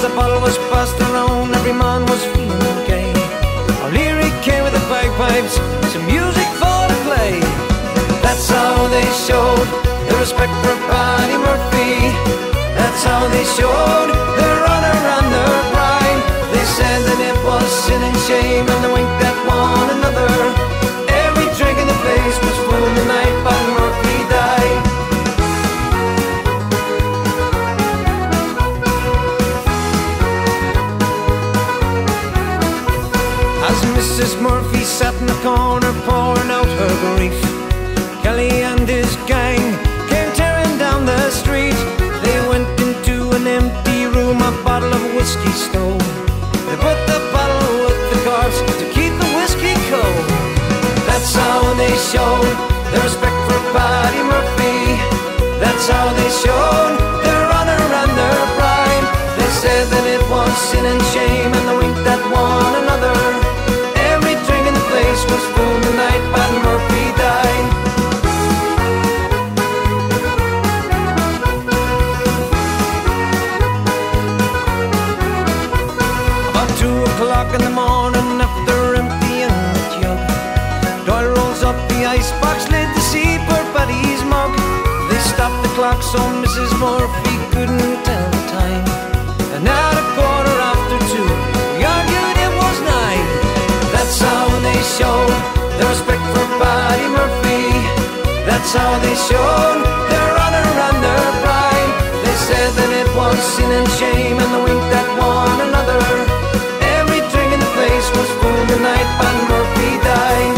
the bottle was passed around, every man was feeling gay. O'Leary came with the bagpipes, some music for the play. That's how they showed their respect for Paddy Murphy. That's how they showed their honor and their pride. They said that it was sin and shame, and they winked at one another. Every drink in the place was full the night Paddy Murphy died. As Mrs. Murphy sat in the corner pouring out her grief, Kelly and his gang came tearing down the street. They went into an empty room, a bottle of whiskey stole. They put the bottle with the corpse to keep the whiskey cold. That's how they showed their respect for Paddy Murphy. That's how they showed their honor and their pride. They said that it was sin and shame, and they winked at one another. Every drink in the place was full the night Paddy Murphy died. About 2 o'clock in the morning, after emptying the jug, Doyle rolls up the icebox lid to see poor Paddy's mug. They stopped the clock so Mrs. Murphy couldn't tell the time, and at 2:15 we argued it was 9. That's how they showed their respect for Paddy Murphy. That's how they showed their honor and their pride. They said that it was sin and shame, and they winked at one another. Every drink in the place was full the night Paddy Murphy died.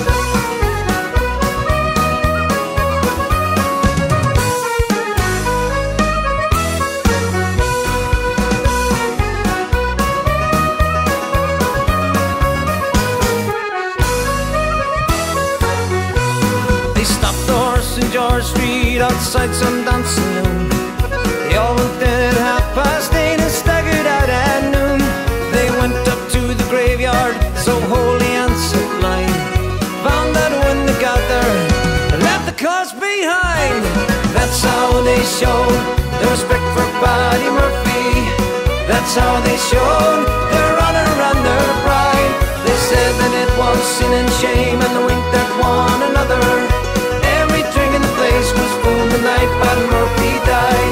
They stopped the horse in George Street outside some dance saloon. They all went in at 8:30 and staggered out at noon. They went up to the graveyard, so holy and sublime. Found that when they got there, they left the corpse behind. That's how they showed their respect for Paddy Murphy. That's how they showed their honor and their pride. They said that it was sin and shame, and they winked at one another. Every drink in the place was full the night Paddy Murphy died.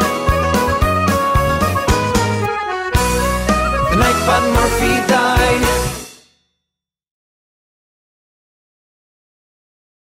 The night Paddy Murphy died.